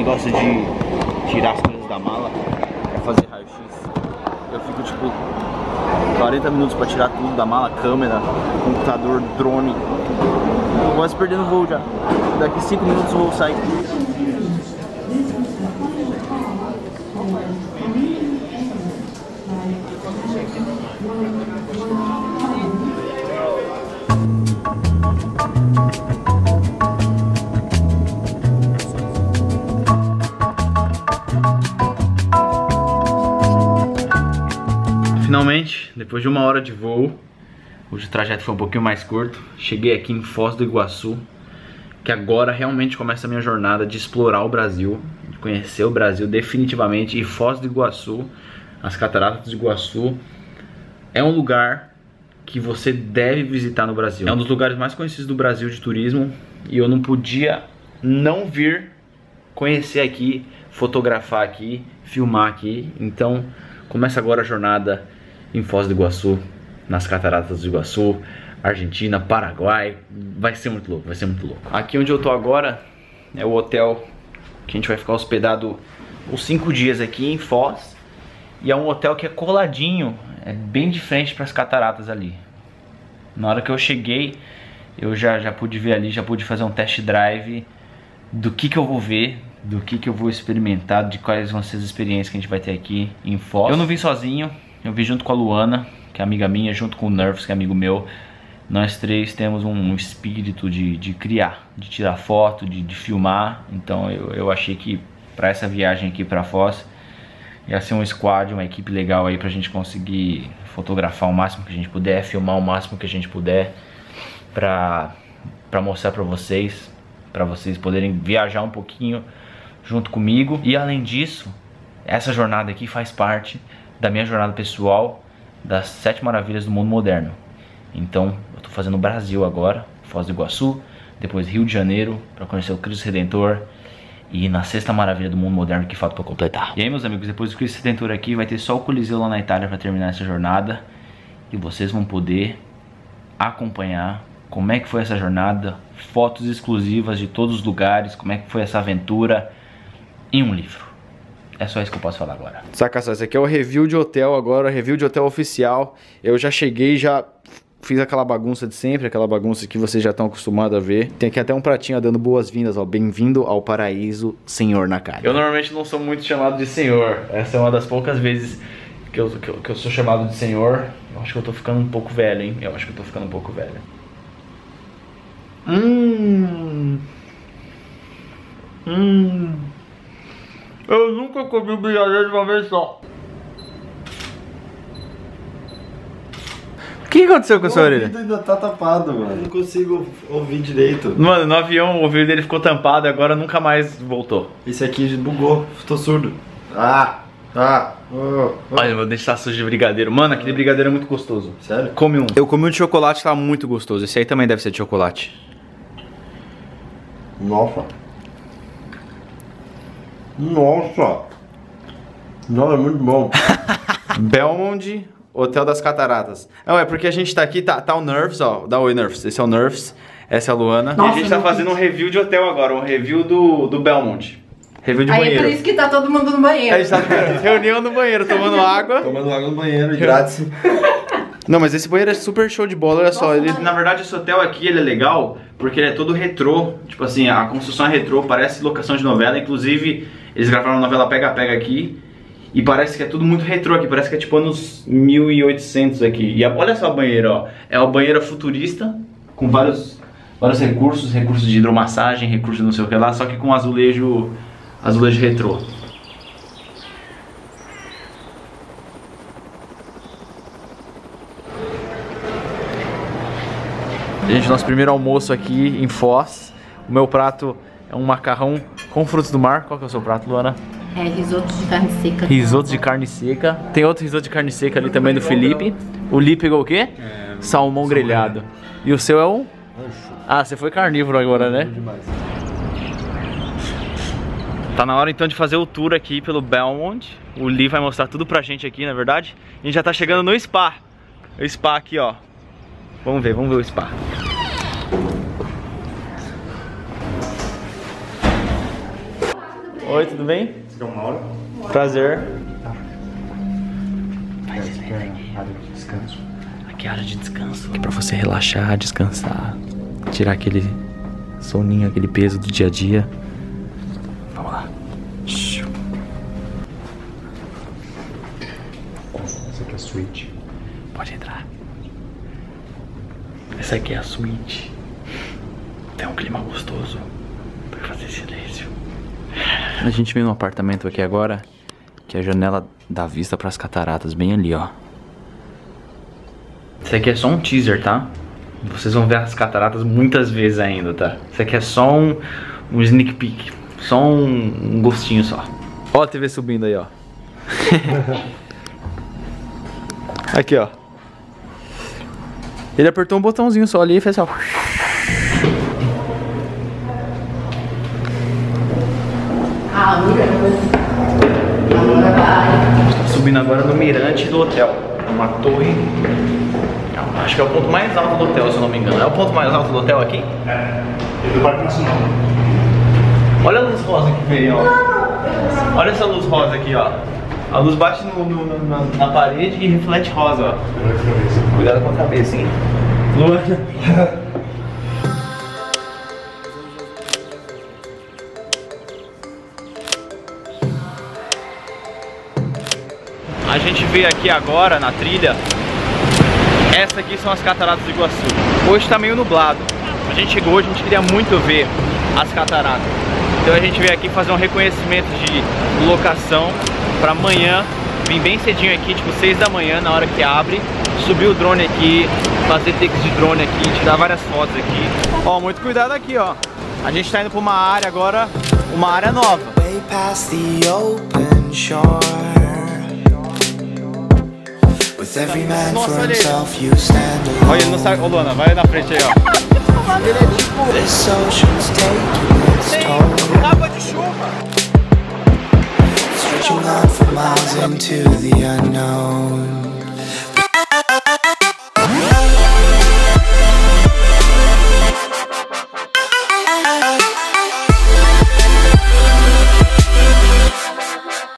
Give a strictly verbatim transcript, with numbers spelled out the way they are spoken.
gosta de tirar as coisas da mala pra fazer raio-x. Eu fico tipo quarenta minutos pra tirar tudo da mala, câmera, computador, drone. Tô quase perdendo o voo já. Daqui cinco minutos o voo sai. Finalmente, depois de uma hora de voo, hoje o trajeto foi um pouquinho mais curto, cheguei aqui em Foz do Iguaçu, que agora realmente começa a minha jornada de explorar o Brasil, de conhecer o Brasil definitivamente. E Foz do Iguaçu, as Cataratas do Iguaçu, é um lugar que você deve visitar no Brasil. É um dos lugares mais conhecidos do Brasil de turismo e eu não podia não vir conhecer aqui, fotografar aqui, filmar aqui. Então começa agora a jornada em Foz do Iguaçu, nas Cataratas do Iguaçu, Argentina, Paraguai. Vai ser muito louco, vai ser muito louco. Aqui onde eu tô agora é o hotel que a gente vai ficar hospedado uns cinco dias aqui em Foz. E é um hotel que é coladinho, é bem de frente para as cataratas ali. Na hora que eu cheguei, eu já, já pude ver ali, já pude fazer um test drive do que que eu vou ver, do que que eu vou experimentar, de quais vão ser as experiências que a gente vai ter aqui em Foz. Eu não vim sozinho, eu vim junto com a Luana, que é amiga minha, junto com o Nerves, que é amigo meu. Nós três temos um, um espírito de, de criar, de tirar foto, de, de filmar. Então eu, eu achei que para essa viagem aqui para Foz ia ser um squad, uma equipe legal aí pra gente conseguir fotografar o máximo que a gente puder, filmar o máximo que a gente puder, pra, pra mostrar pra vocês, pra vocês poderem viajar um pouquinho junto comigo. E além disso, essa jornada aqui faz parte da minha jornada pessoal das sete maravilhas do mundo moderno. Então eu tô fazendo o Brasil agora, Foz do Iguaçu, depois Rio de Janeiro para conhecer o Cristo Redentor, e na sexta maravilha do mundo moderno que falta para completar. E aí, meus amigos, depois do Cristo Redentor aqui vai ter só o Coliseu lá na Itália para terminar essa jornada, e vocês vão poder acompanhar como é que foi essa jornada, fotos exclusivas de todos os lugares, como é que foi essa aventura em um livro. É só isso que eu posso falar agora. Saca só, esse aqui é o review de hotel agora, review de hotel oficial. Eu já cheguei, já fiz aquela bagunça de sempre, aquela bagunça que vocês já estão acostumados a ver. Tem aqui até um pratinho dando boas-vindas, ó. Bem-vindo ao paraíso, senhor Nakari. Eu normalmente não sou muito chamado de senhor. Essa é uma das poucas vezes que eu, que eu, que eu sou chamado de senhor. Eu acho que eu tô ficando um pouco velho, hein? Eu acho que eu tô ficando um pouco velho. Hum... Hum... Eu nunca comi brigadeiro de uma vez só. O que aconteceu com a sua orelha? O ouvido ainda tá tapado, mano. Eu não consigo ouvir direito. Mano, no avião o ouvido dele ficou tampado e agora nunca mais voltou. Esse aqui bugou, tô surdo. Ah, ah. Oh, oh. Olha, meu dente tá sujo de brigadeiro. Mano, aquele brigadeiro é muito gostoso. Sério? Come um. Eu comi um de chocolate, tá muito gostoso. Esse aí também deve ser de chocolate. Nossa. Nossa. Nossa, é muito bom. Belmond, Hotel das Cataratas. Não, é porque a gente tá aqui, tá, tá o Nerves, ó. Dá oi, Nerves. Esse é o Nerves, essa é a Luana. Nossa, e a gente tá fazendo um review de hotel agora, um review do, do Belmond. Review de aí banheiro. É por isso que tá todo mundo no banheiro. A gente tá reunião no banheiro, tomando água. Tomando água no banheiro, grátis. Não, mas esse banheiro é super show de bola, olha só. Ele, na verdade, esse hotel aqui, ele é legal porque ele é todo retrô. Tipo assim, a construção é retrô, parece locação de novela. Inclusive, eles gravaram a novela Pega Pega aqui. E parece que é tudo muito retrô aqui, parece que é tipo anos mil e oitocentos aqui. E a, olha só a banheira, ó. É uma banheira futurista, com vários, vários recursos. Recursos de hidromassagem, recursos de não sei o que lá. Só que com azulejo, azulejo retrô. Gente, nosso primeiro almoço aqui em Foz. O meu prato é um macarrão com frutos do mar. Qual que é o seu prato, Luana? É risoto de carne seca. Risoto de carne seca. Tem outro risoto de carne seca ali também do Felipe. O Li pegou o quê? É, salmão grelhado. E o seu é um? Ah, você foi carnívoro agora, né? Tá na hora então de fazer o tour aqui pelo Belmond. O Li vai mostrar tudo pra gente aqui, na verdade. A gente já tá chegando no spa. O spa aqui, ó. Vamos ver, vamos ver o spa. Oi, tudo bem? Você quer uma hora? Prazer. Vai ser aqui. Área de descanso. Aqui é área de descanso. Aqui é pra você relaxar, descansar, tirar aquele soninho, aquele peso do dia a dia. Vamos lá. Essa aqui é a suíte. Pode entrar. Essa aqui é a suíte. Tem um clima gostoso pra fazer silêncio. A gente veio num apartamento aqui agora, que é a janela dá vista pras cataratas, bem ali, ó. Isso aqui é só um teaser, tá? Vocês vão ver as cataratas muitas vezes ainda, tá? Isso aqui é só um, um sneak peek. Só um, um gostinho só. Ó a T V subindo aí, ó. Aqui, ó. Ele apertou um botãozinho só ali e fez assim, ó. Subindo agora no mirante do hotel. Uma torre. Acho que é o ponto mais alto do hotel, se eu não me engano. É o ponto mais alto do hotel aqui? É. E do Parque Nacional. Olha a luz rosa que veio, ó. Olha essa luz rosa aqui, ó. A luz bate no, no, no, na, na parede e reflete rosa, ó. Cuidado com a cabeça, hein? Luana. A gente veio aqui agora na trilha. Essas aqui são as cataratas do Iguaçu. Hoje tá meio nublado. A gente chegou hoje, a gente queria muito ver as cataratas. Então a gente veio aqui fazer um reconhecimento de locação pra amanhã. Vim bem cedinho aqui, tipo seis da manhã, na hora que abre. Subir o drone aqui, fazer takes de drone aqui, tirar várias fotos aqui. Ó, muito cuidado aqui, ó. A gente tá indo pra uma área agora, uma área nova. Nossa, olha ele. Olha, ele não sabe. Ô, Luana, vai na frente aí, ó. Ele é tipo... Tem água de chuva. Stretching out for miles into the unknown.